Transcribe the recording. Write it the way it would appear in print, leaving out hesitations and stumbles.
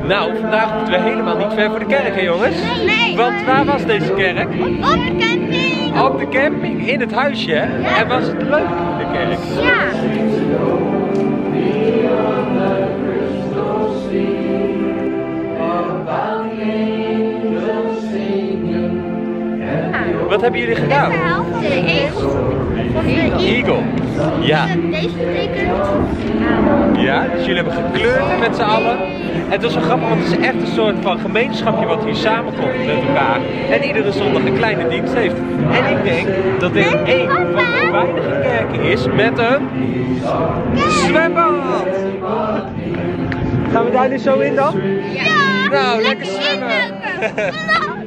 Nou, vandaag moeten we helemaal niet ver voor de kerk, hè jongens? Nee. Want waar was deze kerk? Op de camping. Op de camping, in het huisje, hè? Ja. En was het leuk in de kerk? Ja. Wat hebben jullie gedaan? Het verhaal van de ezel. Van de Eagle. Ja. Deze betekent. Ja, dus jullie hebben gekleurd met z'n allen. En het was zo grappig, want het is echt een soort van gemeenschapje wat hier samenkomt met elkaar. En iedere zondag een kleine dienst heeft. En ik denk dat dit één van de weinige kerken is met een zwembad. Gaan we daar nu zo in dan? Ja. Nou, lekker zwemmen. Lekker.